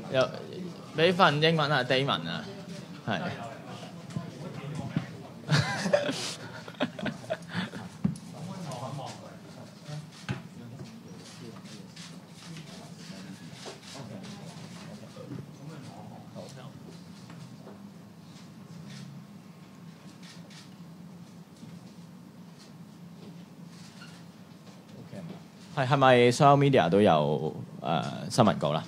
有俾份英文啊 ，Damon 啊，係。係咪所有 media 都有新聞稿啦？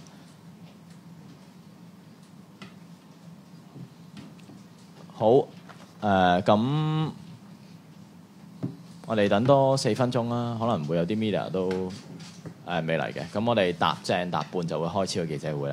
好咁我哋等多4分鐘啦，可能會有啲 media 都未嚟嘅。咁我哋搭正搭半就會開始個記者會啦。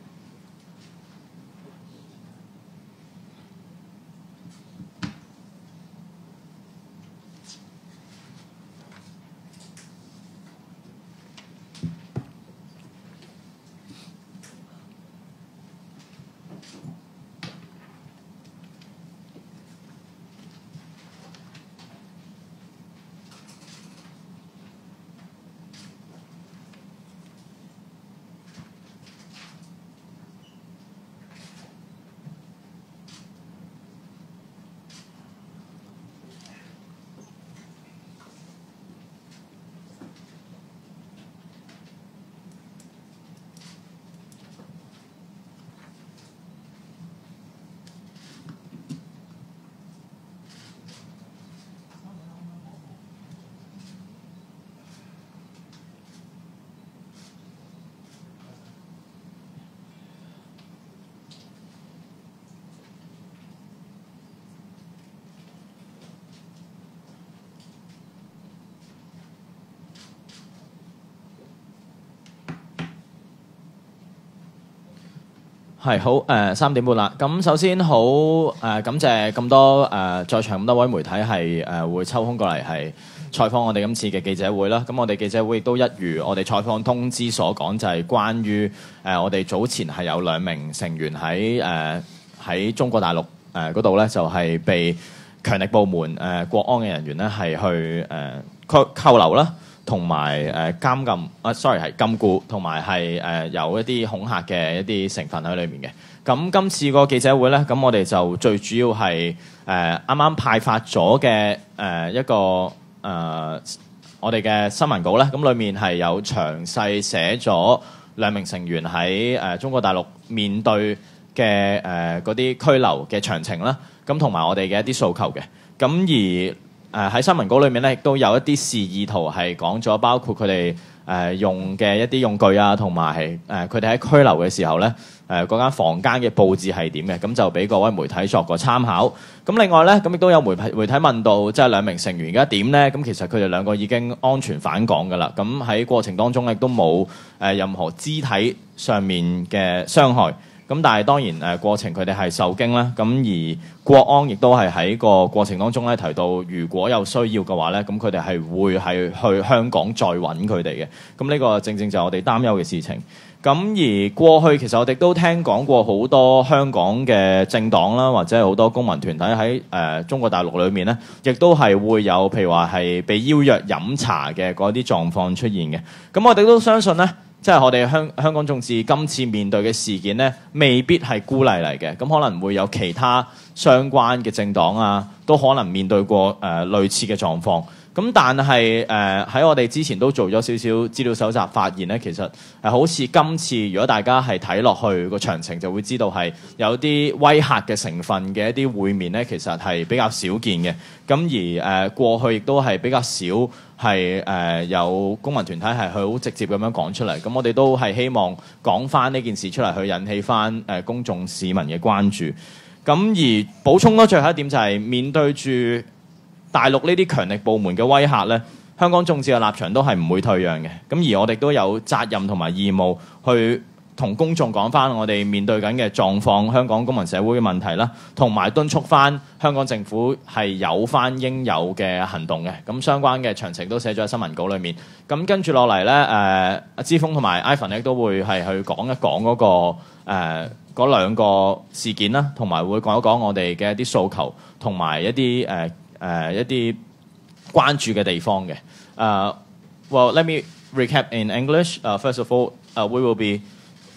係好3點半啦。咁首先好感謝咁多在場咁多位媒體係會抽空過嚟係採訪我哋今次嘅記者會啦。咁我哋記者會亦都一如我哋採訪通知所講，就係關於我哋早前係有2名成員喺中國大陸嗰度咧，就係被強力部門國安嘅人員咧係去扣留啦。同埋監禁，sorry 係禁錮，同埋係有一啲恐嚇嘅一啲成分喺裏面嘅。咁今次個記者會咧，咁我哋就最主要係啱啱派發咗嘅一個我哋嘅新聞稿咧，咁裏面係有詳細寫咗2名成員喺中國大陸面對嘅嗰啲拘留嘅詳情啦，咁同埋我哋嘅一啲訴求嘅。咁而喺新聞稿裏面咧，亦都有一啲示意圖係講咗，包括佢哋用嘅一啲用具啊，同埋佢哋喺拘留嘅時候咧，嗰間房間嘅佈置係點嘅，咁就俾各位媒體作個參考。咁另外咧，咁亦都有媒體問到，即係2名成員而家點咧？咁其實佢哋2個已經安全返港㗎啦。咁喺過程當中亦都冇任何肢體上面嘅傷害。咁但係當然過程佢哋係受驚啦，咁而國安亦都係喺個過程當中咧提到，如果有需要嘅話咧，咁佢哋係會係去香港再揾佢哋嘅。咁呢個正正就係我哋擔憂嘅事情。咁而過去其實我哋都聽講過好多香港嘅政黨啦，或者係好多公民團體喺中國大陸裏面咧，亦都係會有譬如話係被邀約飲茶嘅嗰啲狀況出現嘅。咁我哋都相信咧，即係我哋香港眾志今次面對嘅事件咧，未必係孤例嚟嘅，咁可能會有其他相關嘅政黨啊，都可能面對過類似嘅狀況。咁但係喺我哋之前都做咗少少資料搜集，發現咧其實好似今次如果大家係睇落去個詳情，就會知道係有啲威嚇嘅成分嘅一啲會面咧，其實係比較少見嘅。咁而過去亦都係比較少係有公民團體係好直接咁樣講出嚟。咁我哋都係希望講翻呢件事出嚟，去引起翻公眾市民嘅關注。咁而補充多最後一點就係面對住大陸呢啲強力部門嘅威嚇咧，香港眾志嘅立場都係唔會退讓嘅。咁而我哋都有責任同埋義務去同公眾講翻我哋面對緊嘅狀況，香港公民社會嘅問題啦，同埋敦促翻香港政府係有翻應有嘅行動嘅。咁相關嘅詳情都寫咗喺新聞稿裏面。咁跟住落嚟咧，阿之鋒同埋 Ivan 咧都會係去講一講嗰個嗰2個事件啦，同埋會講一講我哋嘅一啲訴求同埋一啲一啲關注嘅地方嘅。Well, let me recap in English. First of all, we will be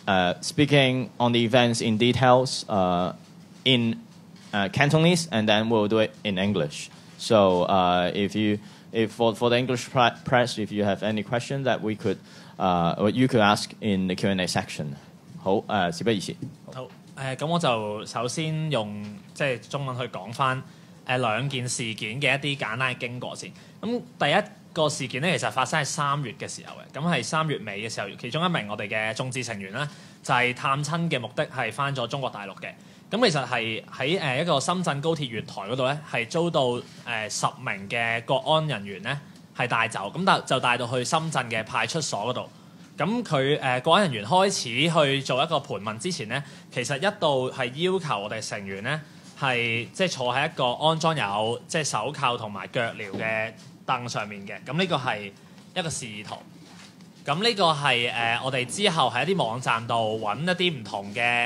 speaking on the events in details in Cantonese, and then we'll do it in English. So if for the English press, if you have any question that we could, you could ask in the Q&A section. 好，事不宜遲。 好，咁我就首先用即係中文去講翻兩件事件嘅一啲簡單嘅經過先。咁第一個事件咧，其實發生喺3月嘅時候嘅，咁係3月尾嘅時候，其中一名我哋嘅眾志成員咧，就係探親嘅目的係翻咗中國大陸嘅。咁其實係喺一個深圳高鐵月台嗰度咧，係遭到10名嘅國安人員咧係帶走，咁就帶到去深圳嘅派出所嗰度。咁佢國安人員開始去做一個盤問之前咧，其實一度係要求我哋成員咧係即係坐喺一個安裝有即係手銬同埋腳鐐嘅凳上面嘅。咁呢個係一個示意圖。咁呢個係我哋之後喺一啲網站度揾一啲唔同嘅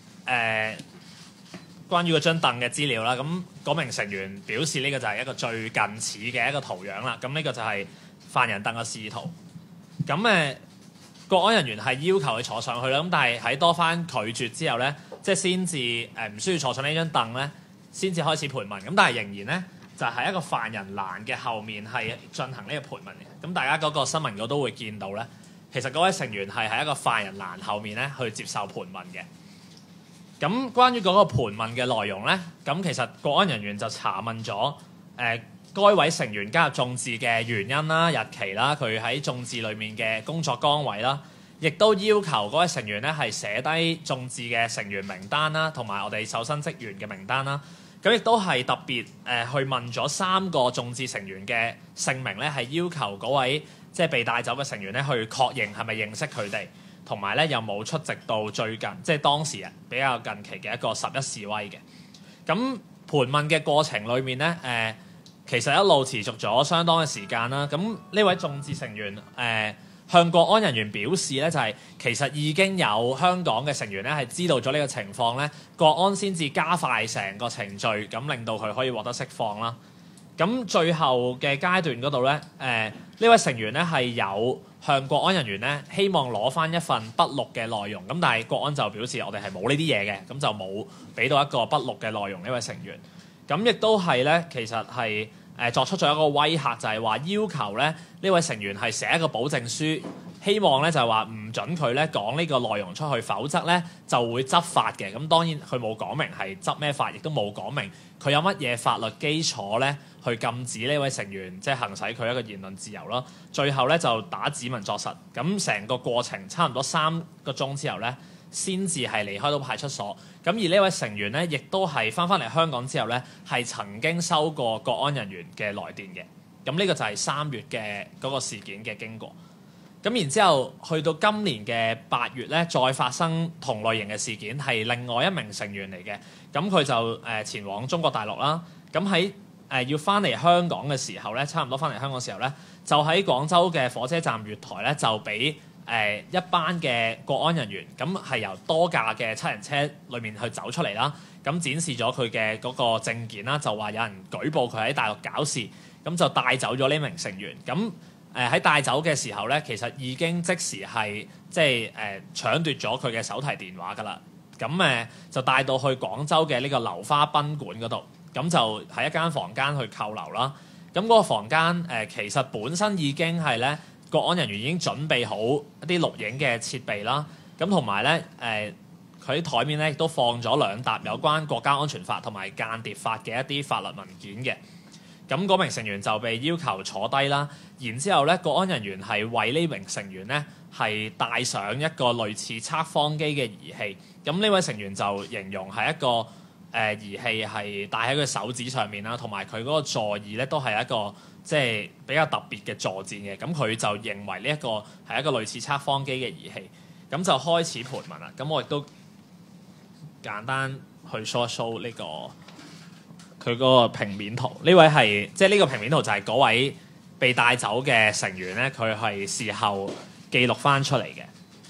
關於嗰張凳嘅資料啦，咁嗰名成員表示呢個就係一個最近似嘅一個圖樣啦。咁呢個就係犯人凳嘅示意圖。咁國安人員係要求佢坐上去啦，咁但係喺多番拒絕之後咧，即係先至唔需要坐上呢張凳咧，先至開始盤問。咁但係仍然咧就係一個犯人欄嘅後面係進行呢個盤問嘅。咁大家嗰個新聞稿都會見到咧，其實嗰位成員係喺一個犯人欄後面咧去接受盤問嘅。咁關於嗰個盤問嘅內容咧，咁其實國安人員就查問咗該位成員加入眾志嘅原因啦、日期啦、佢喺眾志裏面嘅工作崗位啦，亦都要求嗰位成員咧係寫低眾志嘅成員名單啦，同埋我哋受薪職員嘅名單啦。咁亦都係特別去問咗3個眾志成員嘅姓名咧，係要求嗰位即係被帶走嘅成員咧去確認係咪認識佢哋。同埋咧，有冇出席到最近即係當時比較近期嘅一個11示威嘅。咁盤問嘅過程裏面咧，其實一路持續咗相當嘅時間啦。咁呢位眾志成員向國安人員表示咧，就係其實已經有香港嘅成員咧係知道咗呢個情況咧，國安先至加快成個程序，咁令到佢可以獲得釋放啦。咁最後嘅階段嗰度咧，呢位成員咧係有向國安人員咧希望攞翻一份筆錄嘅內容，咁但係國安就表示我哋係冇呢啲嘢嘅，咁就冇俾到一個筆錄嘅內容呢位成員。咁亦都係咧，其實係作出咗一個威嚇，就係話要求咧呢位成員係寫一個保證書，希望咧就係話唔准佢咧講呢個內容出去，否則咧就會執法嘅。咁當然佢冇講明係執咩法，亦都冇講明佢有乜嘢法律基礎咧去禁止呢位成員即係行使佢一個言論自由咯。最後咧就打指紋作實，咁成個過程差唔多3個鐘之後咧，先至係離開到派出所。咁而呢位成員咧，亦都係翻嚟香港之後咧，係曾經收過國安人員嘅來電嘅。咁呢個就係3月嘅嗰個事件嘅經過。咁然之後去到今年嘅8月咧，再發生同類型嘅事件，係另外一名成員嚟嘅。咁佢就前往中國大陸啦。咁喺要翻嚟香港嘅時候咧，差唔多翻嚟香港嘅時候咧，就喺廣州嘅火車站月台咧，就俾一班嘅國安人員，咁係由多架嘅7人車裏面去走出嚟啦。咁展示咗佢嘅嗰個證件啦，就話有人舉報佢喺大陸搞事，咁就帶走咗呢名成員。咁喺帶走嘅時候咧，其實已經即時係即係搶奪咗佢嘅手提電話㗎啦。咁就帶到去廣州嘅呢個流花賓館嗰度，咁就喺一間房間去扣留啦。咁嗰個房間其實本身已經係咧，國安人員已經準備好一啲錄影嘅設備啦。咁同埋咧佢喺台面咧亦都放咗2沓有關國家安全法同埋間諜法嘅一啲法律文件嘅。咁嗰名成員就被要求坐低啦，然之後咧，國安人員係為呢名成員咧係戴上一個類似測謊機嘅儀器。咁呢位成員就形容係一個儀器係戴喺佢手指上面啦，同埋佢嗰個座椅咧都係一個即係比較特別嘅坐墊嘅。咁佢就認為呢一個係一個類似測謊機嘅儀器。咁就開始盤問啦。咁我亦都簡單去 show 呢個佢嗰個平面圖。呢位係即係呢個平面圖就係嗰位被帶走嘅成員咧，佢係事後記錄翻出嚟嘅。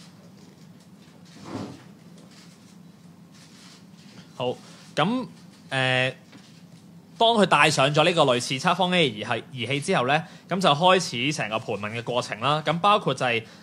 好，咁當佢戴上咗呢個類似測謊機嘅儀器之後咧，咁就開始成個盤問嘅過程啦。咁包括就係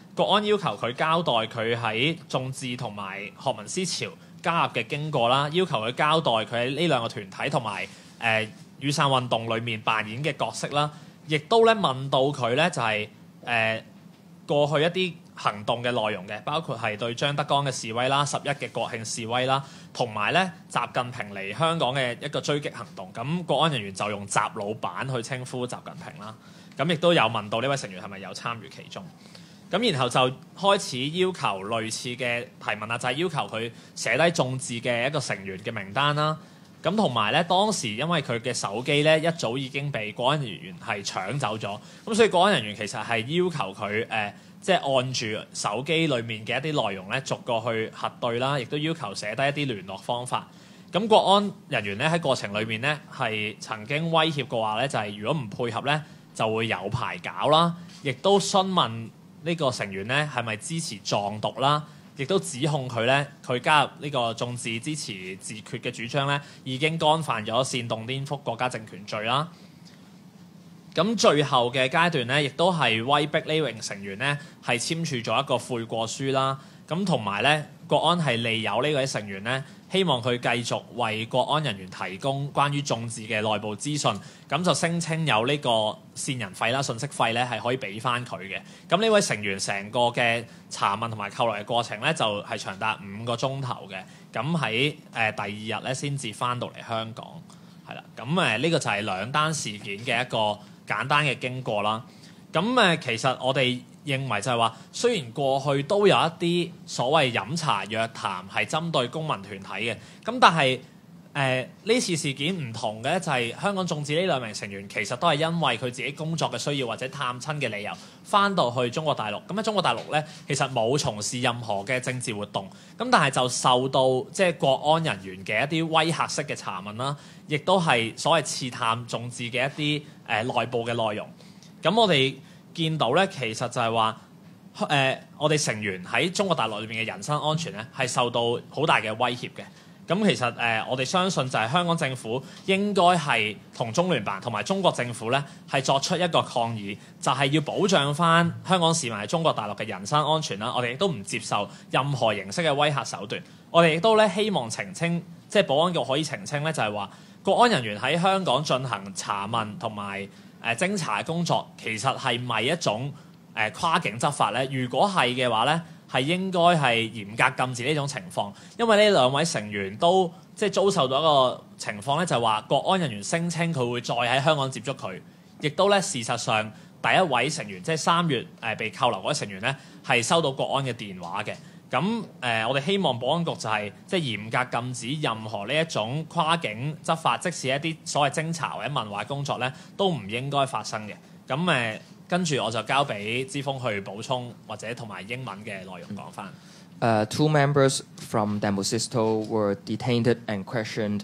國安要求佢交代佢喺眾志同埋學民思潮加入嘅經過啦，要求佢交代佢喺呢兩個團體同埋雨傘運動裡面扮演嘅角色啦，亦都咧問到佢咧就係、過去一啲行動嘅內容嘅，包括係對張德江嘅示威啦、11嘅國慶示威啦，同埋咧習近平嚟香港嘅一個追擊行動。咁國安人員就用習老闆去稱呼習近平啦。咁亦都有問到呢位成員係咪有參與其中。咁然後就開始要求類似嘅提問啦，就係、是、要求佢寫低眾志嘅一個成員嘅名單啦。咁同埋咧，當時因為佢嘅手機咧一早已經被國安人員係搶走咗，咁所以國安人員其實係要求佢即係按住手機裡面嘅一啲內容咧，逐個去核對啦，亦都要求寫低一啲聯絡方法。咁國安人員咧喺過程裏面咧係曾經威脅過話咧，就係如果唔配合咧就會有排搞啦，亦都詢問呢個成員咧係咪支持藏獨啦。亦都指控佢咧，佢加入呢個眾志支持自決嘅主張咧，已經干犯咗煽動顛覆國家政權罪啦。咁最後嘅階段咧，亦都係威逼呢名成員咧係簽署咗一個悔過書啦。咁同埋咧，國安係利誘呢位成員咧，希望佢繼續為國安人員提供關於眾志嘅內部資訊，咁就聲稱有呢個線人費啦、信息費咧係可以俾翻佢嘅。咁呢位成員成個嘅查問同埋扣留嘅過程咧，就係長達5個鐘頭嘅。咁喺第二日咧先至翻到嚟香港，係啦。咁呢個就係兩單事件嘅一個簡單嘅經過啦。咁其實我哋認為就係話，雖然過去都有一啲所謂飲茶約談係針對公民團體嘅，咁但係呢次事件唔同嘅就係香港眾志呢兩名成員其實都係因為佢自己工作嘅需要或者探親嘅理由，翻到去中國大陸。咁喺中國大陸咧，其實冇從事任何嘅政治活動，咁但係就受到即係國安人員嘅一啲威嚇式嘅查問啦，亦都係所謂刺探眾志嘅一啲內部嘅內容。咁我哋見到咧，其實就係話我哋成員喺中國大陸裏邊嘅人身安全咧，係受到好大嘅威脅嘅。咁其實我哋相信就係香港政府應該係同中聯辦同埋中國政府咧係作出一個抗議，就係要保障翻香港市民喺中國大陸嘅人身安全啦。我哋亦都唔接受任何形式嘅威嚇手段。我哋亦都咧希望澄清，即係保安局可以澄清咧，就係話國安人員喺香港進行查問同埋偵查嘅工作，其實係咪一種跨境執法咧？如果係嘅話咧，係應該係嚴格禁止呢種情況，因為呢兩位成員都即係遭受到一個情況咧，就係話國安人員聲稱佢會再喺香港接觸佢，亦都咧事實上第一位成員即係3月被扣留嗰位成員咧係收到國安嘅電話嘅。咁我哋希望保安局就係即係嚴格禁止任何呢一種跨境執法，即使一啲所謂偵查或者問話工作咧，都唔應該發生嘅。咁跟住我就交俾之鋒去補充，或者同埋英文嘅內容講翻。 Two members from Demosisto were detained and questioned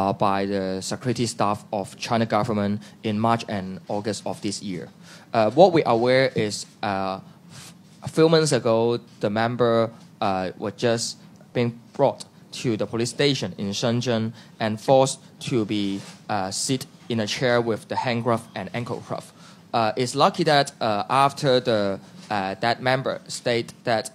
by the security staff of China government in March and August of this year. What we are aware is a few months ago, the member were just being brought to the police station in Shenzhen and forced to be sit in a chair with the handcuff and ankle cuff. It's lucky that after that member state that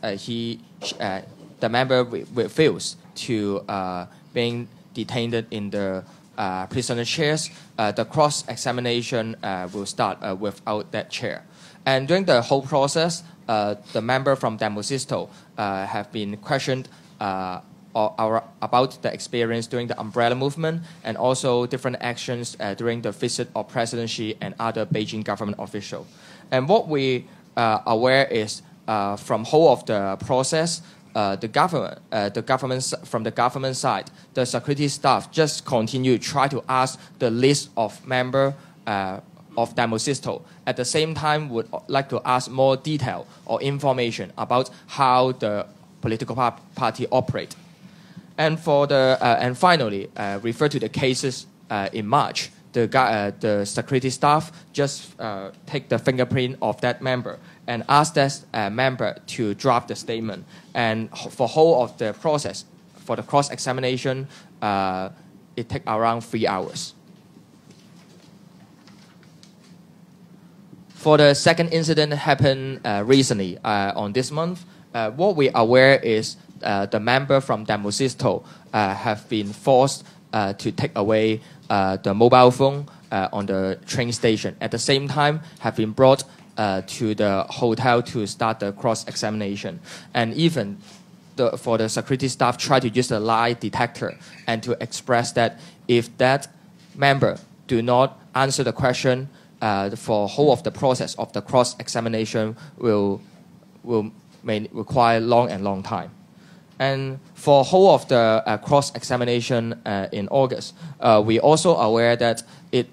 the member refused to being detained in the prisoner chairs, the cross-examination will start without that chair. And during the whole process, the member from Demosisto have been questioned about the experience during the umbrella movement and also different actions during the visit of presidency and other Beijing government officials. And what we are aware is from whole of the process, from the government side, the security staff just continue to try to ask the list of member of Demosisto. At the same time, would like to ask more detail or information about how the political party operate. And finally, refer to the cases in March. The security staff just take the fingerprint of that member and ask that member to draft the statement. And for whole of the process, for the cross-examination, it take around 3 hours. For the second incident happened recently on this month, what we are aware is the member from Demosisto have been forced to take away the mobile phone on the train station. At the same time, have been brought to the hotel to start the cross-examination. And even for the security staff, try to use a lie detector and to express that if that member do not answer the question, for whole of the process of the cross-examination may require long time. And for whole of the cross-examination in August, we also aware that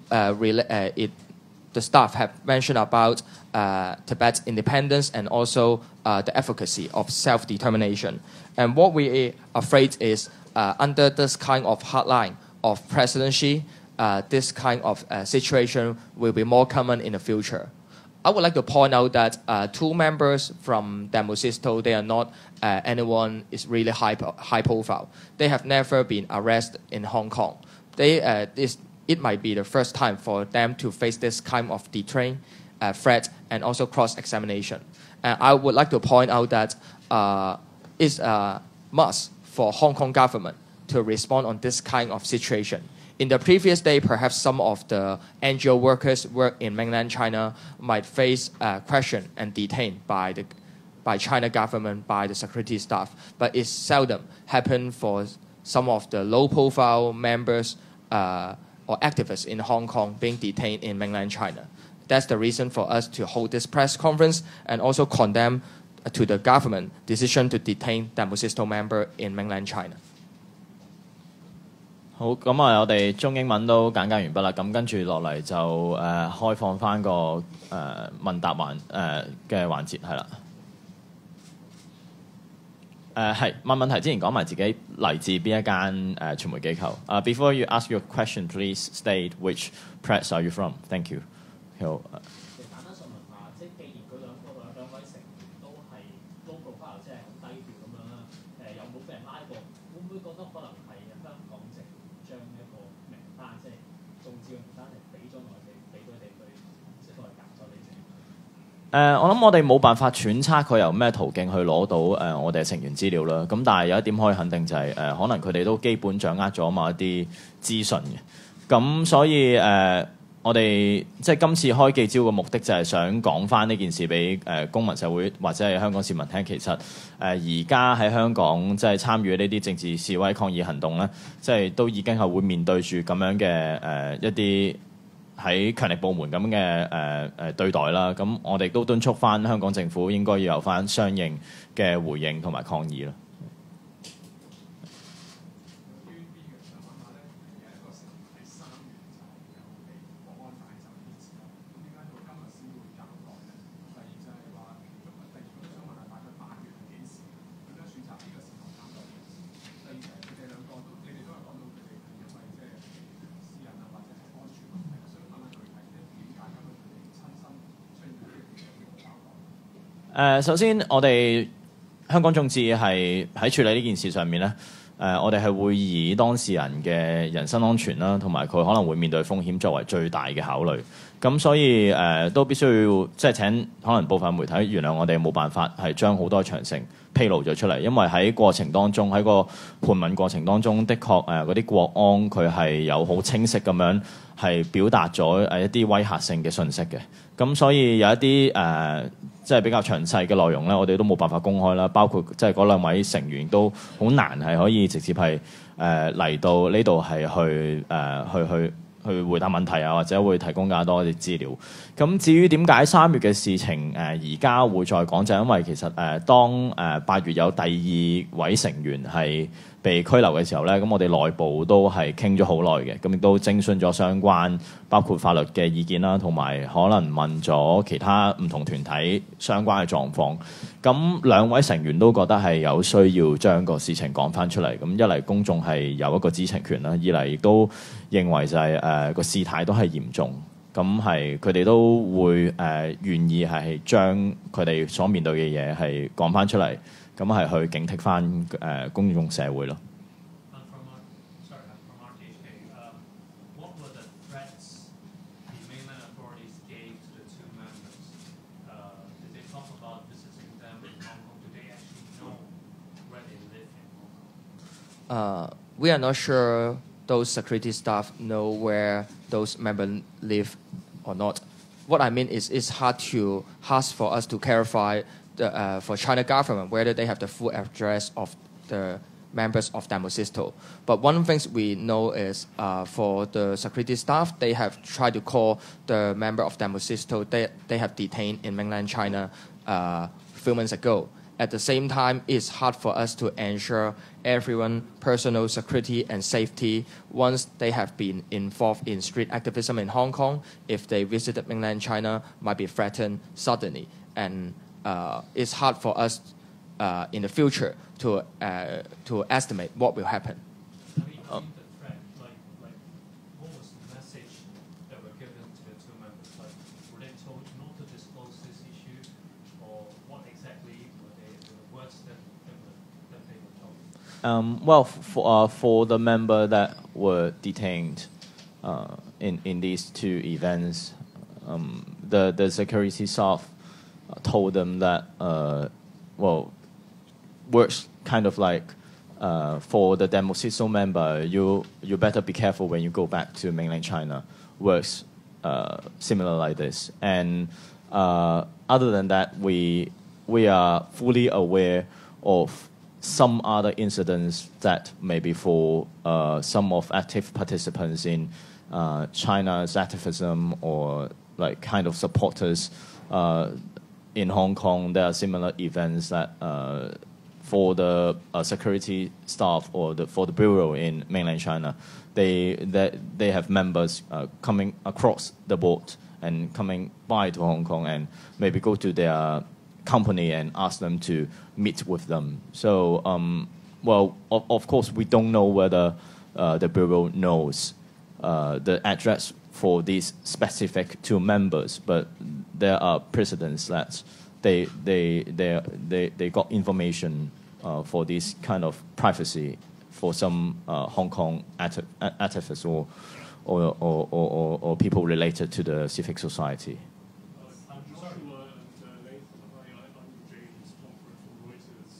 the staff have mentioned about Tibet's independence and also the efficacy of self-determination. And what we are afraid is under this kind of hardline of presidency, this kind of situation will be more common in the future. I would like to point out that two members from Demosisto, they are not anyone is really high profile. They have never been arrested in Hong Kong. It might be the first time for them to face this kind of deterrent threat and also cross-examination. And I would like to point out that it's a must for Hong Kong government to respond on this kind of situation. In the previous day, perhaps some of the NGO workers work in mainland China might face question and detained by China government, by the security staff. But it seldom happen for some of the low-profile members or activists in Hong Kong being detained in mainland China. That's the reason for us to hold this press conference and also condemn to the government decision to detain Demosisto member in mainland China. 好，咁啊，我哋中英文都簡介完畢啦。咁跟住落嚟就開放翻個問答嘅環節，係啦。係問問題之前講埋自己嚟自邊一間傳媒機構。Before you ask your question, please state which press are you from. Thank you. 好。簡單想問下，即係既然佢兩位成員都係 low profile， 即係好低調咁樣啦，有冇俾人拉過？會唔會覺得可能係香港政府將一個名單，即係中招嘅名單係俾咗內地，俾佢哋去即係都係夾咗你哋？我諗我哋冇辦法揣測佢由咩途徑去攞到我哋嘅成員資料啦。咁但係有一點可以肯定就係可能佢哋都基本掌握咗某一啲資訊嘅。咁所以我哋即係今次開記招嘅目的就係想講翻呢件事俾公民社會或者係香港市民聽。其實而家喺香港即係參與呢啲政治示威抗議行動咧，即係都已經係會面對住咁樣嘅一啲喺強力部門咁嘅對待啦。咁我哋都敦促翻香港政府應該要有翻相應嘅回應同埋抗議啦。首先，我哋香港眾志係喺處理呢件事上面咧，我哋係會以當事人嘅人身安全啦，同埋佢可能會面對風險作為最大嘅考慮。咁所以都必須要即係請可能部分媒體原諒我哋冇辦法係將好多詳情披露咗出嚟，因為喺過程當中喺個盤問過程當中，的確嗰啲國安佢係有好清晰咁樣係表達咗一啲威嚇性嘅訊息嘅。咁所以有一啲即係比較詳細嘅內容咧，我哋都冇辦法公開啦。包括即係嗰兩位成員都好難係可以直接係嚟到呢度係去回答問題啊，或者會提供更加多啲資料。咁至於點解3月嘅事情而家會再講，就係因為其實當8月有第2位成員係被拘留嘅時候咧，咁我哋內部都係傾咗好耐嘅，咁亦都徵詢咗相關包括法律嘅意見啦，同埋可能問咗其他唔同團體相關嘅狀況。咁兩位成員都覺得係有需要將個事情講翻出嚟。咁一嚟公眾係有一個知情權啦，二嚟亦都認為就係個事態都係嚴重。咁係佢哋都會願意係將佢哋所面對嘅嘢係講翻出嚟，咁係去警惕翻公眾社會咯。 We are not sure those security staff know where those members live or not. What I mean is it's hard for us to clarify for China government whether they have the full address of the members of Demosisto. But one thing we know is for the security staff, they have tried to call the member of Demosisto they have detained in mainland China a few months ago. At the same time, it's hard for us to ensure everyone's personal security and safety once they have been involved in street activism in Hong Kong. If they visited mainland China, might be threatened suddenly, and it's hard for us in the future to estimate what will happen. Have you seen the threat? Like, what was the message that were given to the two members? Like, were they told not to disclose this issue, or what exactly were the words that they were told? Well, for the member that were detained in these two events, the security staff told them that works kind of like for the Demosisto member, you better be careful when you go back to mainland China. Works similar like this, and other than that, we are fully aware of some other incidents that maybe for some of active participants in China's activism or like kind of supporters in Hong Kong, there are similar events that for the security staff or for the bureau in mainland China, they have members coming across the board and coming by to Hong Kong and maybe go to their company and ask them to meet with them. So, of course, we don't know whether the bureau knows the address for these specific two members, but there are precedents that they got information for this kind of privacy for some Hong Kong activists or people related to the civic society. I'm Joshua and Nathan. I'm James Pomfret from Reuters.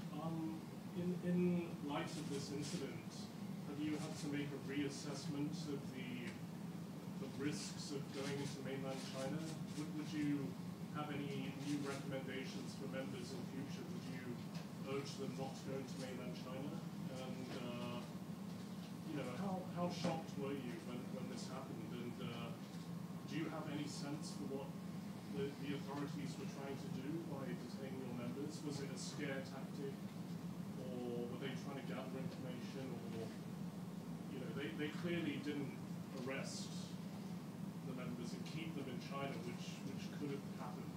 In light of this incident, have you had to make a reassessment of the risks of going into mainland China? Would you have any new recommendations for members in future? Would you urge them not to go into mainland China? And how shocked were you when this happened? And do you have any sense for what the authorities were trying to do by detaining your members? Was it a scare tactic, or were they trying to gather information? Or they clearly didn't arrest the members and keep them in China, which could have happened.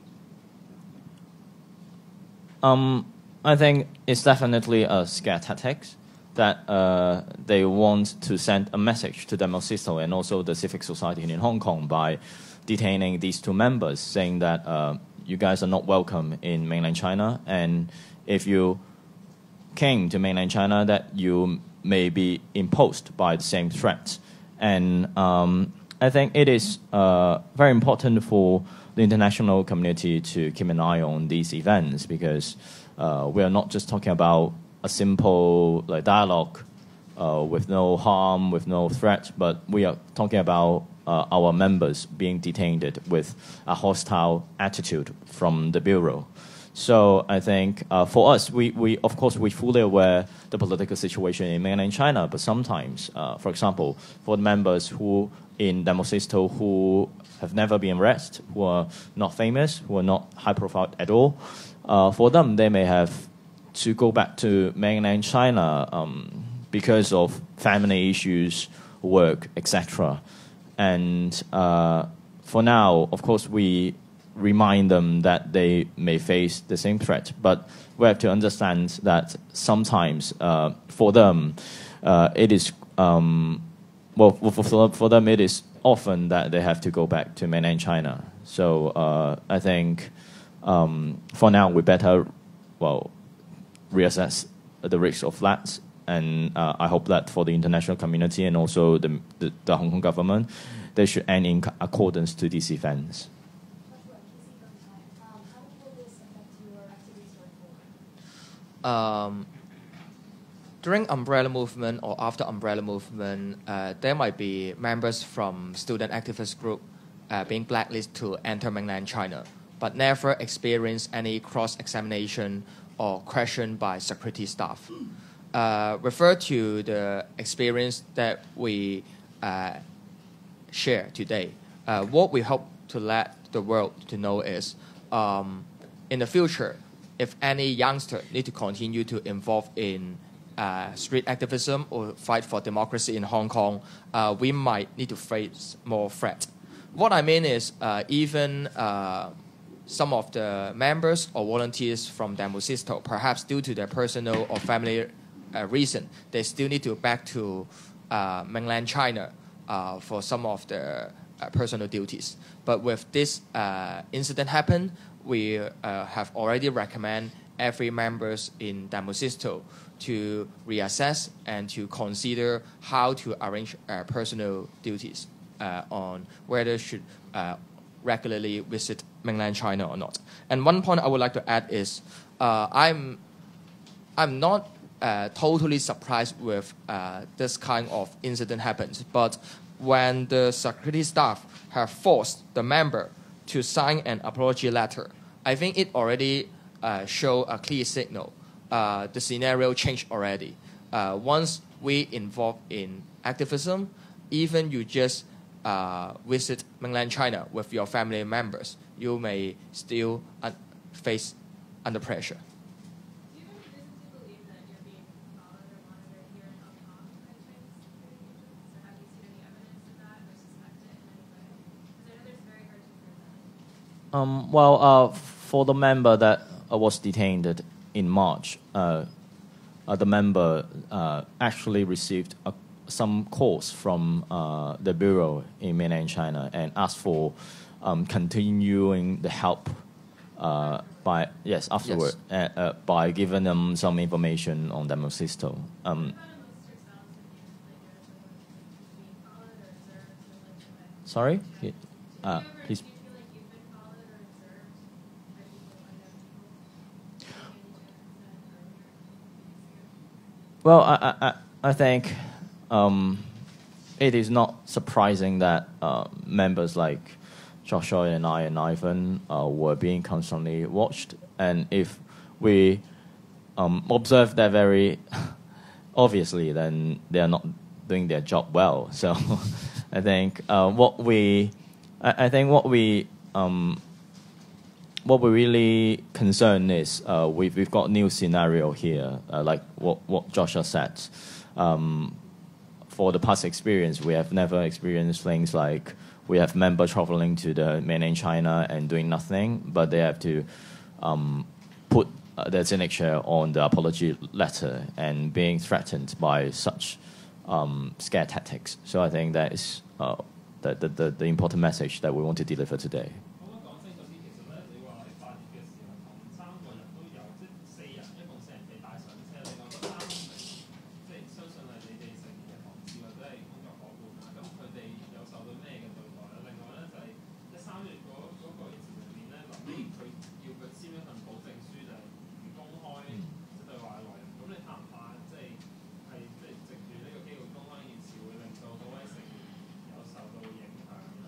I think it's definitely a scare tactic that they want to send a message to Demosisto and also the civic society in Hong Kong by detaining these two members, saying that you guys are not welcome in mainland China, and if you came to mainland China, that you may be imposed by the same threats. And I think it is very important for the international community to keep an eye on these events, because we are not just talking about a simple dialogue with no harm, with no threat, but we are talking about our members being detained with a hostile attitude from the Bureau. So I think for us, we of course, we fully aware the political situation in mainland China, but sometimes, for example, for the members who in Demosisto who have never been arrested, who are not famous, who are not high profile at all, for them, they may have to go back to mainland China because of family issues, work, etc. And for now, of course, we remind them that they may face the same threat, but we have to understand that sometimes for them, it is for them it is often that they have to go back to mainland China. So I think for now we better reassess the risk of that, and I hope that for the international community and also the Hong Kong government, they should act in accordance to these events. How will this affect your activities going forward? During umbrella movement or after umbrella movement, there might be members from student activist group being blacklisted to enter mainland China, but never experience any cross-examination or question by security staff. Refer to the experience that we share today. What we hope to let the world to know is, in the future, if any youngster need to continue to involve in street activism or fight for democracy in Hong Kong, we might need to face more threat. What I mean is, even some of the members or volunteers from Demosisto, perhaps due to their personal or family reason, they still need to back to mainland China for some of their personal duties. But with this incident happen, we have already recommend every members in Demosisto to reassess and to consider how to arrange personal duties on whether should regularly visit mainland China or not. And one point I would like to add is, I'm not totally surprised with this kind of incident happens, but when the security staff have forced the member to sign an apology letter, I think it already show a clear signal. The scenario changed already. Once we involve in activism, even you just visit mainland China with your family members, you may still face under pressure. Do you have any reason to believe that you're being followed or monitored here in Hong Kong by Chinese security agents? Or have you seen any evidence of that or suspect it in any way? Because I know there's very hard to prove that. For the member that was detained in March, the member actually received some calls from the bureau in mainland China and asked for continuing the help afterward. Yes. By giving them some information on Demosisto. What about in those strict cells with you? Like you're being followed or observed in like a way? Sorry? Do you Please. feel like you've been followed or observed by people, unknown people? Well, I think it is not surprising that members like Joshua and I and Ivan were being constantly watched. And if we observe that very obviously, then they are not doing their job well. So I think what we really concern is we've got new scenario here, like what Joshua said. For the past experience, we have never experienced things like we have members traveling to the mainland China and doing nothing, but they have to put their signature on the apology letter and being threatened by such scare tactics. So I think that is the important message that we want to deliver today. 我覺得講清楚啲，其實咧，你話你8月嘅時候同3個人都有，即係4人，一共4人被帶上車，另外嗰3名即係相信係你哋成員嘅同事或者係工作伙伴啦，咁佢哋有受到咩嘅對待咧？另外咧就係喺3月嗰個疫情入面咧，臨尾佢要佢簽一份保證書，就係唔公開即係對話嘅內容。咁你怕唔怕即係即係藉住呢個機會公開呢件事，會令到嗰位成員有受到影響咧？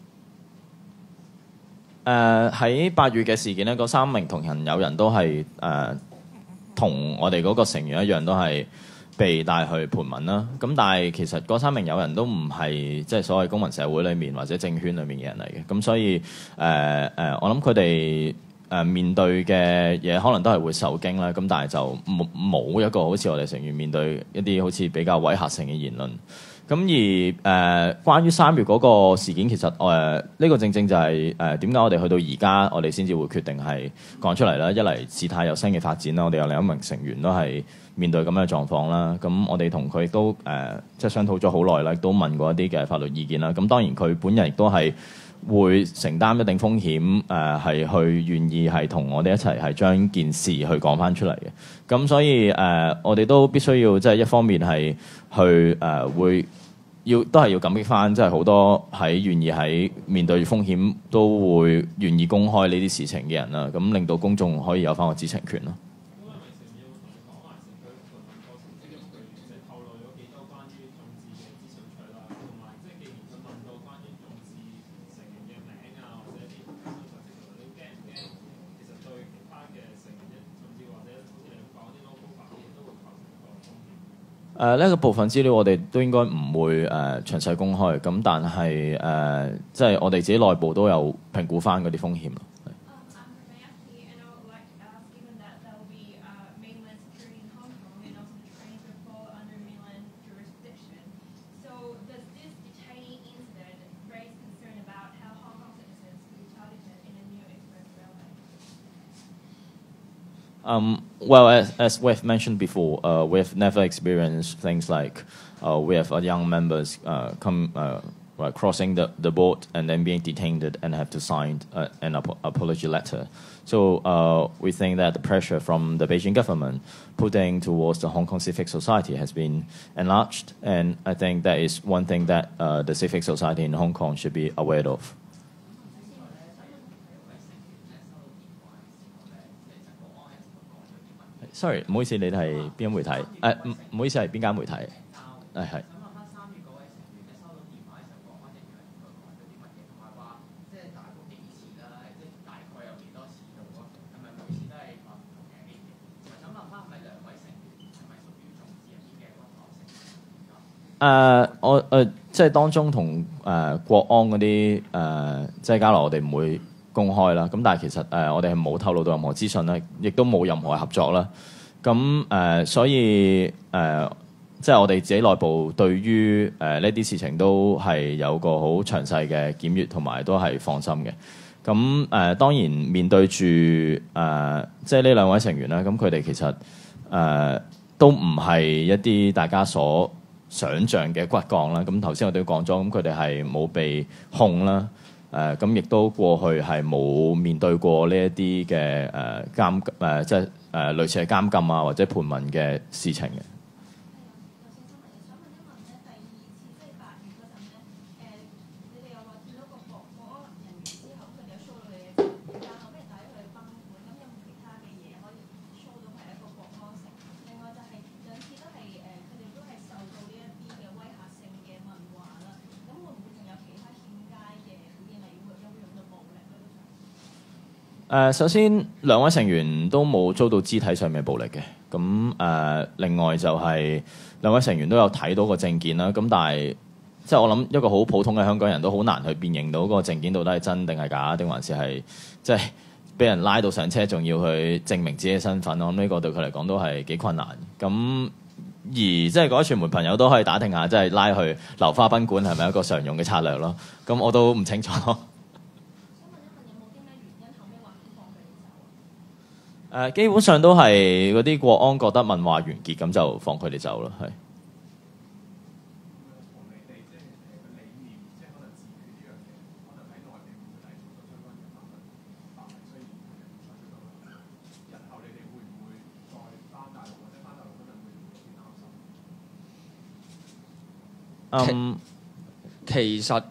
喺8月嘅事件咧，嗰3名同行友人都係同我哋嗰個成員一樣，都係被帶去盤問啦。咁但係其實嗰3名友人都唔係即係所謂公民社會裏面或者政圈裏面嘅人嚟嘅。咁所以我諗佢哋面對嘅嘢可能都係會受驚啦。咁但係就冇一個好似我哋成員面對一啲好似比較威嚇性嘅言論。咁而關於3月嗰個事件，其實呢個正正就係點解我哋去到而家，我哋先至會決定係講出嚟啦。一嚟事態有新嘅發展啦，我哋有另一名成員都係面對咁樣嘅狀況啦。咁我哋同佢亦都即係商討咗好耐啦，亦都問過一啲嘅法律意見啦。咁當然佢本人亦都係會承擔一定風險，係去願意係同我哋一齊係將件事去講翻出嚟嘅。咁所以我哋都必須要即係一方面係去會都係要感激翻，即係好多喺願意喺面對風險都會願意公開呢啲事情嘅人啦。咁令到公眾可以有翻個知情權咯。 呢個部分資料我哋都應該唔會詳細公開，咁但係即係我哋自己內部都有評估翻嗰啲風險咯。 May I ask you, I know, like, given that there will be mainland security in Hong Kong and also the trains will fall under mainland jurisdiction, so does this detainee incident raise concern about how Hong Kong citizens will be targeted in the new express railway? Well, as we've mentioned before, we've never experienced things like we have young members crossing the boat and then being detained and have to sign an apology letter. So we think that the pressure from the Beijing government putting towards the Hong Kong civic society has been enlarged, and I think that is one thing that the civic society in Hong Kong should be aware of. Sorry， 唔好意思，你哋係邊間媒體？唔好意思，係邊間媒體？係。即係當中同國安嗰啲即係交流，我哋唔會公開啦。咁但係其實我哋係冇透露到任何資訊啦，亦都冇任何合作啦。咁所以即係我哋自己內部對於呢啲事情都係有個好詳細嘅檢閲，同埋都係放心嘅。咁當然面對住即係呢兩位成員啦，咁佢哋其實都唔係一啲大家所想像嘅骨幹啦。咁頭先我哋都講咗，咁佢哋係冇被控啦。咁亦都過去係冇面對過呢一啲嘅即係類似係監禁啊或者盤問嘅事情嘅。首先兩位成員都冇遭到肢體上面嘅暴力嘅，咁另外就係兩位成員都有睇到個證件啦，咁但係即係我諗一個好普通嘅香港人都好難去辨認到嗰個證件到底係真定係假，定還是係即係俾人拉到上車，仲要去證明自己嘅身份。我諗呢個對佢嚟講都係幾困難。咁而即係嗰啲傳媒朋友都可以打聽下，即係拉去流花賓館係咪一個常用嘅策略咯？咁我都唔清楚。基本上都係嗰啲國安覺得問話完結，咁就放佢哋走咯，係。 其實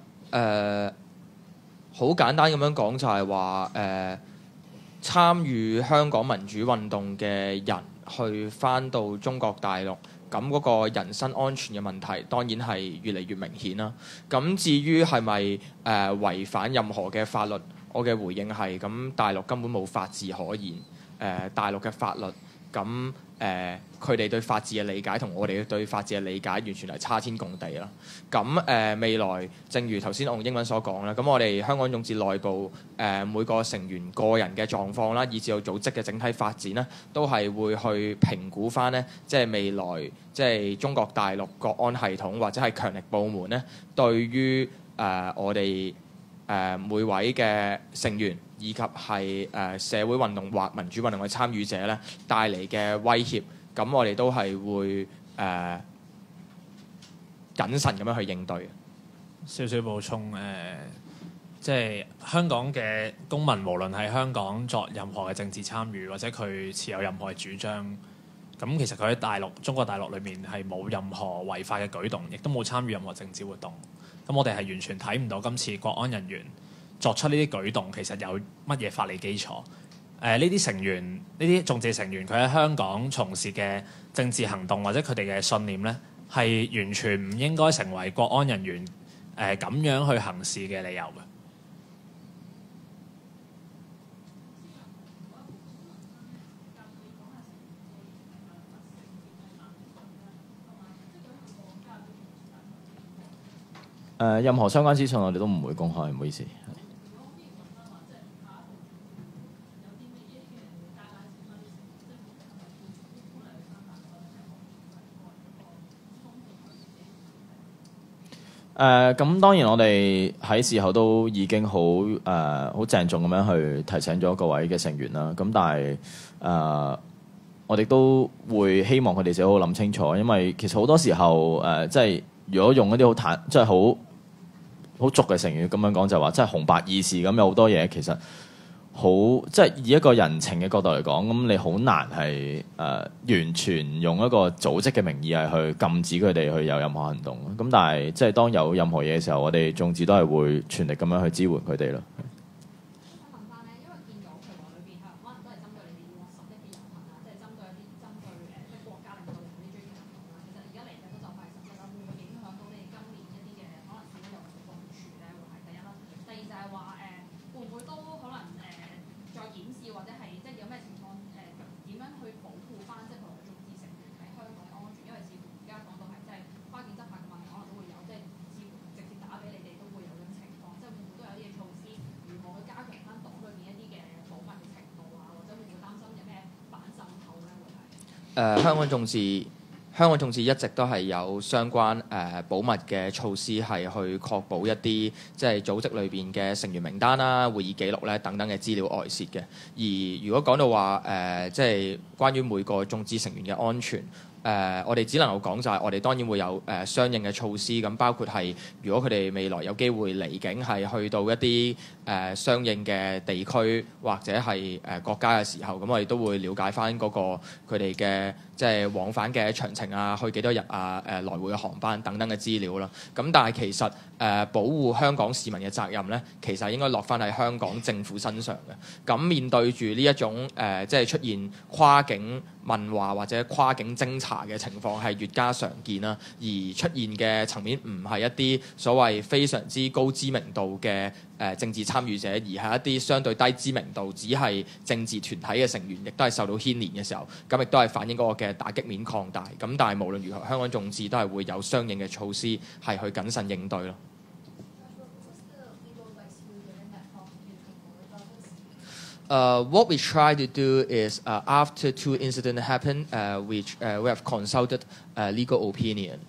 好簡單咁樣講就係話參與香港民主運動嘅人去返到中國大陸，咁嗰個人身安全嘅問題當然係越嚟越明顯啦。咁至於係咪違反任何嘅法律，我嘅回應係咁，大陸根本冇法治可言。大陸嘅法律咁佢哋對法治嘅理解同我哋對法治嘅理解完全係差天共地啦。咁未來正如頭先我用英文所講啦，咁我哋香港眾志內部每個成員個人嘅狀況啦，以至到組織嘅整體發展咧，都係會去評估翻咧，即係未來即係中國大陸國安系統或者係強力部門咧，對於我哋每位嘅成員以及係社會運動或民主運動嘅參與者咧，帶嚟嘅威脅，咁我哋都係會謹慎咁樣去應對。 少少補充即係香港嘅公民，無論喺香港作任何嘅政治參與，或者佢持有任何嘅主張，咁其實佢喺中國大陸裏面係冇任何違法嘅舉動，亦都冇參與任何政治活動。咁我哋係完全睇唔到今次國安人員作出呢啲舉動其實有乜嘢法理基礎。呢啲成員，呢啲眾志成員，佢喺香港從事嘅政治行動或者佢哋嘅信念咧，係完全唔應該成為國安人員咁樣去行事嘅理由嘅。 任何相關資訊我哋都唔會公開，唔好意思。咁當然我哋喺事後都已經好鄭重咁樣去提醒咗各位嘅成員啦。咁但係我哋都會希望佢哋自己好諗清楚，因為其實好多時候即係如果用一啲即係好俗嘅成語咁樣講，就話即係紅白二事咁，有好多嘢其實好即係以一個人情嘅角度嚟講，咁你好難係完全用一個組織嘅名義係去禁止佢哋去有任何行動。咁但係即係當有任何嘢嘅時候，我哋眾志都係會全力咁樣去支援佢哋咯。 香港眾志一直都係有相關保密嘅措施，係去確保一啲即係組織裏邊嘅成員名單啦、會議記錄咧等等嘅資料外泄嘅。而如果講到話即係關於每個眾志成員嘅安全。我哋只能夠講就係我哋當然會有相應嘅措施，咁包括係如果佢哋未來有機會離境係去到一啲相應嘅地區或者係國家嘅時候，咁我哋都會了解翻嗰個佢哋嘅即係往返嘅詳情啊，去幾多日啊，來回嘅航班等等嘅資料啦。咁但係其實保護香港市民嘅責任咧，其實應該落翻喺香港政府身上嘅。咁面對住呢一種即係出現跨境問話或者跨境偵查嘅情況係越加常見啦，而出現嘅層面唔係一啲所謂非常之高知名度嘅政治參與者，而係一啲相對低知名度，只係政治團體嘅成員，亦都係受到牽連嘅時候，咁亦都係反映嗰個嘅打擊面擴大。咁但係無論如何，香港眾志都係會有相應嘅措施係去謹慎應對咯。What we try to do is after two incidents happen, we have consulted legal opinion.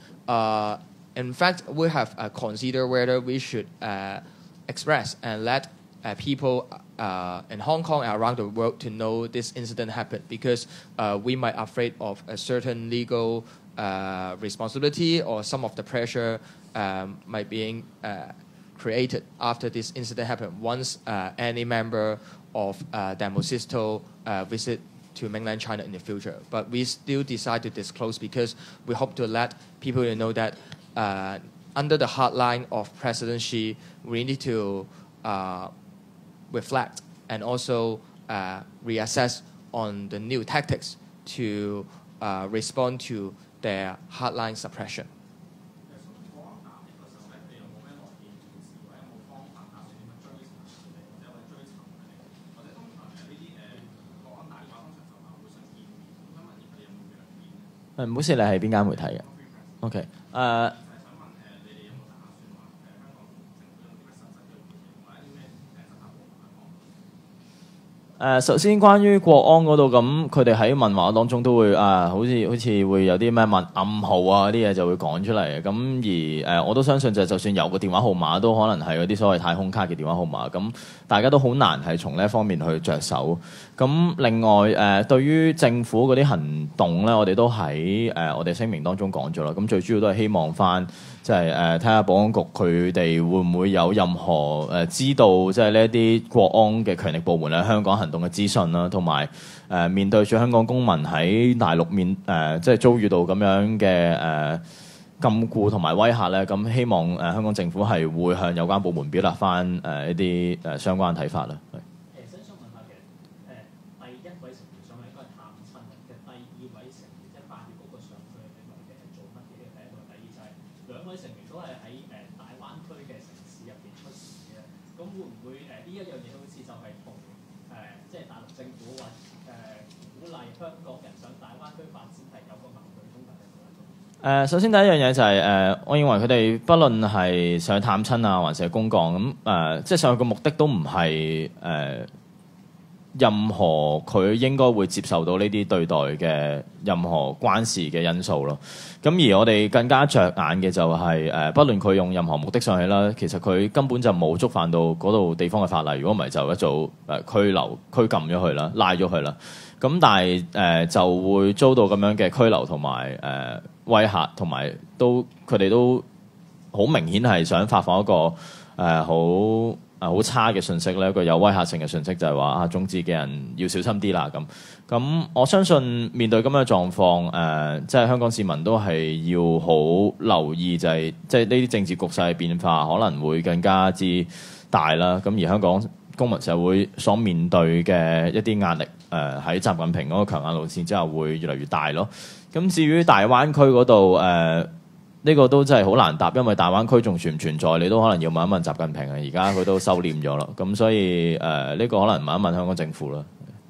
In fact, we have considered whether we should express and let people in Hong Kong and around the world to know this incident happened, because we might afraid of a certain legal responsibility or some of the pressure might being created after this incident happened once any member of Demosisto visit to mainland China in the future. But we still decide to disclose because we hope to let people know that under the hardline of President Xi, we need to reflect and also reassess on the new tactics to respond to their hardline suppression. 唔好意思，你係邊間媒體嘅 ？OK， 首先關於國安嗰度，咁佢哋喺問話當中都會好似會有啲咩暗號啊啲嘢就會講出嚟嘅。咁而我都相信就算有個電話號碼，都可能係嗰啲所謂太空卡嘅電話號碼。咁大家都好難係從呢一方面去着手。咁另外對於政府嗰啲行動咧，我哋都喺我哋聲明當中講咗啦。咁最主要都係希望翻即係睇下保安局佢哋會唔會有任何知道即係呢一啲國安嘅權力部門喺香港行動嘅資訊啦，同埋面對住香港公民喺大陸即係遭遇到咁樣嘅禁錮同埋威嚇咧，咁希望香港政府係會向有關部門表達翻一啲相關睇法啦。 想問下第一位成員上去應該係探親嘅，第二位成員即係8月嗰個上去係內地係做乜嘢嘅？第一個，第二就係兩位成員都係喺大灣區嘅城市入邊出事嘅，咁會唔會呢一樣嘢好似就係同即係大陸政府或鼓勵香港人上大灣區發展係有個矛盾衝突喺度？ 首先第一樣嘢就係、我認為佢哋不論係上去探親啊，還是係公幹咁即係上去嘅目的都唔係任何佢應該會接受到呢啲對待嘅任何關事嘅因素咯。咁而我哋更加着眼嘅就係、不論佢用任何目的上去啦，其實佢根本就冇觸犯到嗰度地方嘅法例。如果唔係就一早拘留、拘禁咗佢啦，拉咗佢啦。咁但係就會遭到咁樣嘅拘留同埋威嚇，同埋佢哋都好明顯係想發放一個好差嘅訊息咧，一個有威嚇性嘅訊息就係話種字嘅人要小心啲啦咁。咁我相信面對咁樣嘅狀況，即係香港市民都係要好留意、就係，即係呢啲政治局勢嘅變化可能會更加之大啦。咁而香港公民社會所面對嘅一啲壓力，喺習近平嗰個強硬路線之下會越嚟越大咯。咁至於大灣區嗰度，呢個都真係好難答，因為大灣區仲存唔存在，你都可能要問一問習近平啊。而家佢都收斂咗啦，咁所以呢個可能問一問香港政府啦。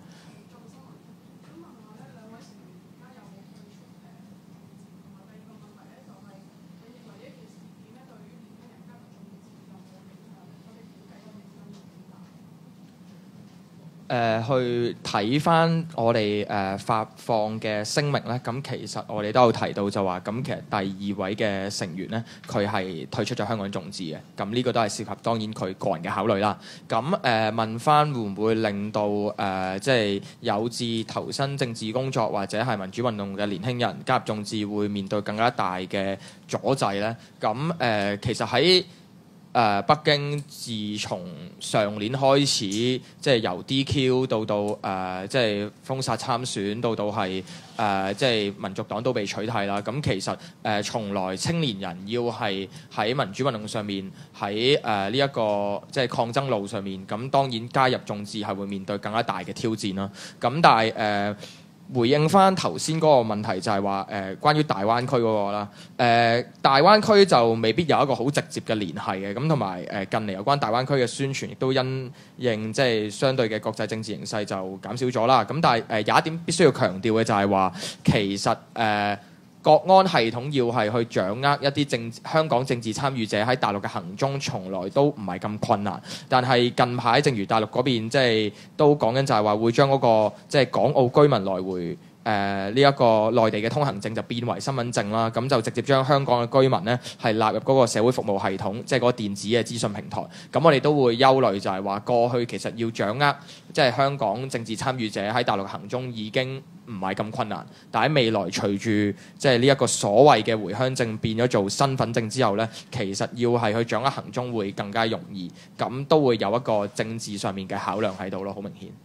去睇翻我哋發放嘅聲明咧，咁其實我哋都有提到就話，咁其實第二位嘅成員咧，佢係退出咗香港眾志嘅，咁呢個都係涉及當然佢個人嘅考慮啦。咁問翻會唔會令到即係有志投身政治工作或者係民主運動嘅年輕人加入眾志會面對更加大嘅阻滯咧？咁其實喺北京自從上年開始，即係由 DQ 到即係封殺參選，到係即係民族黨都被取締啦。咁其實從來青年人要係喺民主運動上面，喺呢一個即係抗爭路上面，咁當然加入眾志係會面對更加大嘅挑戰啦。咁但係回應翻頭先嗰個問題就係話關於大灣區嗰個啦，大灣區就未必有一個好直接嘅聯繫嘅，咁同埋近嚟有關大灣區嘅宣傳亦都因應即係相對嘅國際政治形勢就減少咗啦。咁但係有一點必須要強調嘅就係話，其實國安系統要係去掌握一啲香港政治參與者喺大陸嘅行蹤，從來都唔係咁困難。但係近排正如大陸嗰邊即係都講緊就係話會將嗰個即係港澳居民來回呢一個內地嘅通行證就變為身份證啦，咁就直接將香港嘅居民呢係納入嗰個社會服務系統，即係嗰個電子嘅資訊平台。咁我哋都會憂慮就係話，過去其實要掌握即係香港政治參與者喺大陸嘅行蹤已經唔係咁困難，但喺未來隨住即係呢一個所謂嘅回鄉證變咗做身份證之後呢，其實要係去掌握行蹤會更加容易，咁都會有一個政治上面嘅考量喺度咯，好明顯。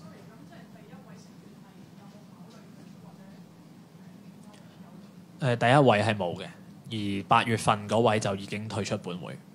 第一位係冇嘅，而8月份嗰位就已經退出本會。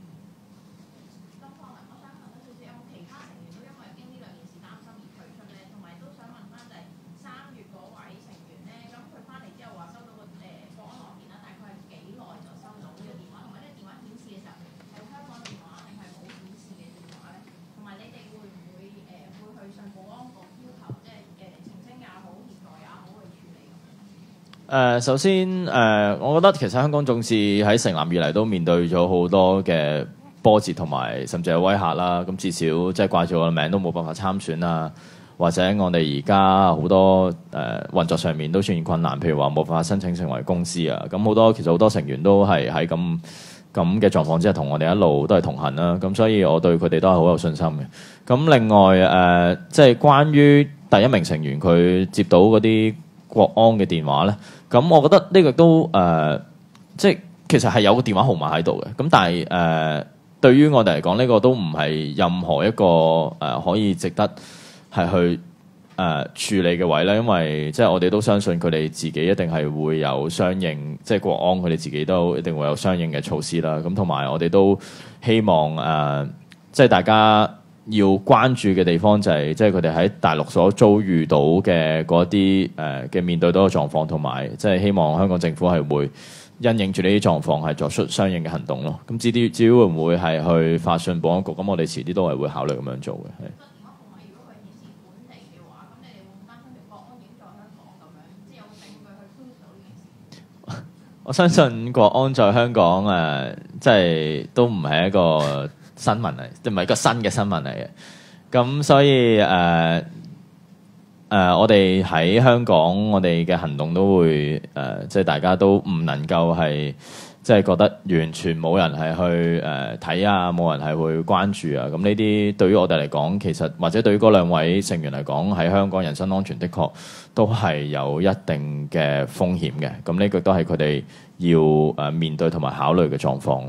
首先我覺得其實香港眾志喺成立以嚟都面對咗好多嘅波折同埋甚至係威嚇啦。咁至少即係掛住我嘅名都冇辦法參選啊，或者我哋而家好多運作上面都出現困難，譬如話冇辦法申請成為公司啊。咁其實好多成員都係喺咁嘅狀況之下，同我哋一路都係同行啦。咁所以我對佢哋都係好有信心嘅。咁另外即係關於第一名成員佢接到嗰啲國安嘅電話咧，咁我覺得呢個都即係其實係有個電話號碼喺度嘅。咁但係對於我哋嚟講，呢個都唔係任何一個可以值得係去處理嘅位咧，因為即係我哋都相信佢哋自己一定係會有相應，即係國安佢哋自己都一定會有相應嘅措施啦。咁同埋我哋都希望即係大家要關注嘅地方就係即係佢哋喺大陸所遭遇到嘅嗰啲嘅面對到嘅狀況，同埋即係希望香港政府係會因應住呢啲狀況係作出相應嘅行動咯。咁至於會唔會係去發信保安局，咁我哋遲啲都係會考慮咁樣做嘅。 我相信國安在香港即係都唔係一個新聞嚟，即唔係一個新嘅新聞嚟嘅。咁所以我哋喺香港，我哋嘅行動都會即係大家都唔能夠係即係覺得完全冇人係去睇啊，冇人係去關注啊。咁呢啲對於我哋嚟講，其實或者對於嗰兩位成員嚟講，喺香港人身安全的確都係有一定嘅風險嘅。咁呢個都係佢哋要面對同埋考慮嘅狀況。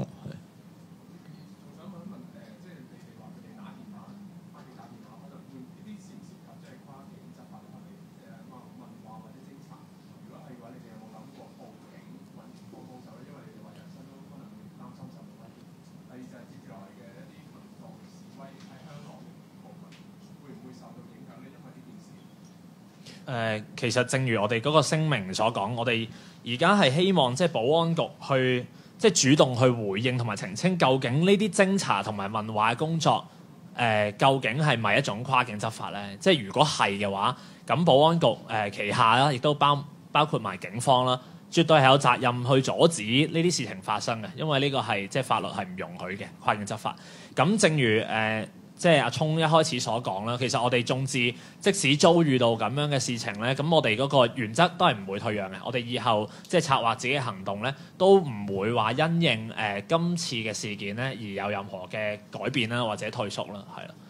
其實正如我哋嗰個聲明所講，我哋而家係希望即係保安局去即係主動去回應同埋澄清，究竟呢啲偵查同埋問話工作，究竟係咪一種跨境執法咧？即係如果係嘅話，咁保安局旗下啦，亦都包括埋警方啦，絕對係有責任去阻止呢啲事情發生嘅，因為呢個係即係法律係唔容許嘅跨境執法。咁正如即係阿聰一開始所講啦，其實我哋眾志即使遭遇到咁樣嘅事情咧，咁我哋嗰個原則都係唔會退讓嘅。我哋以後即係策劃自己嘅行動咧，都唔會話因應今次嘅事件咧而有任何嘅改變啦，或者退縮啦，係啦。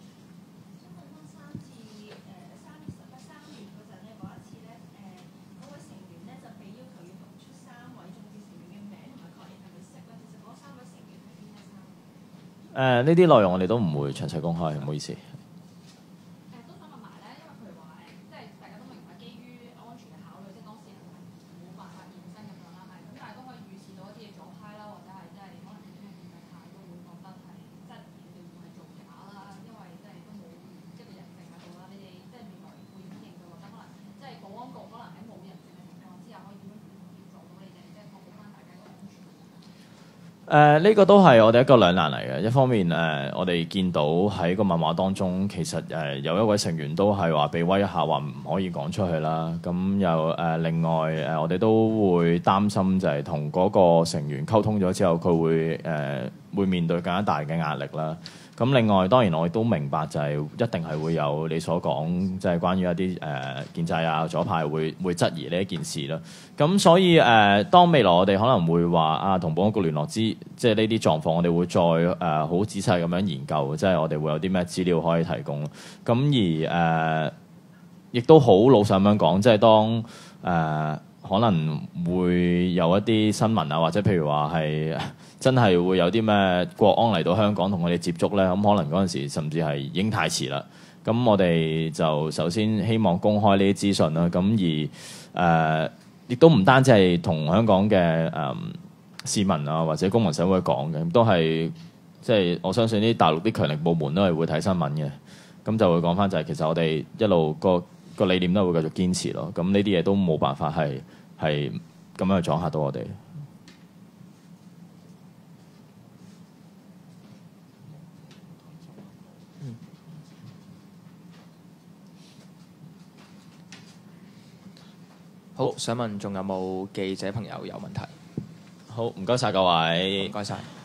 呢啲內容我哋都唔會詳細公開，唔好意思。 都想問埋咧，因為譬如話即係大家都明白，基於安全嘅考慮，即係當事人係冇辦法現身咁樣啦，係咁，但係都可以預示到一啲嘢做閪啦，或者係即係可能其中嘅建制派都會覺得係質疑你哋會係造假啦，因為即係都冇一個人證喺度啦，你哋即係未來會點應對，或者可能即係保安局可能喺冇人證嘅情況之下，可以點樣協助到你哋，即係確保翻大家嘅安全。 呢個都係我哋一個兩難嚟嘅。一方面我哋見到喺個問話當中，其實有一位成員都係話被威一下，話唔可以講出去啦。咁又另外我哋都會擔心就係同嗰個成員溝通咗之後，佢會面對更加大嘅壓力啦。咁另外當然我亦都明白就係一定係會有你所講，即係關於一啲建制啊左派會質疑呢一件事啦。咁所以當未來我哋可能會話同保安局聯絡即係呢啲狀況，我哋會再好仔細咁樣研究，即係我哋會有啲咩資料可以提供。咁而亦都好老實咁樣講，即係當可能會有一啲新聞啊，或者譬如話係真係會有啲咩國安嚟到香港同我哋接觸咧，咁可能嗰陣時甚至係已經太遲啦。咁我哋就首先希望公開呢啲資訊啦。咁而亦都唔單止係同香港嘅市民啊或者公民社會講嘅，都係即係我相信啲大陸啲強力部門都係會睇新聞嘅。咁就會講翻就係其實我哋一路個理念都會繼續堅持咯。咁呢啲嘢都冇辦法係咁樣去阻嚇到我哋。 好，想問仲有冇記者朋友有問題？ 好，唔該晒各位。 唔該晒。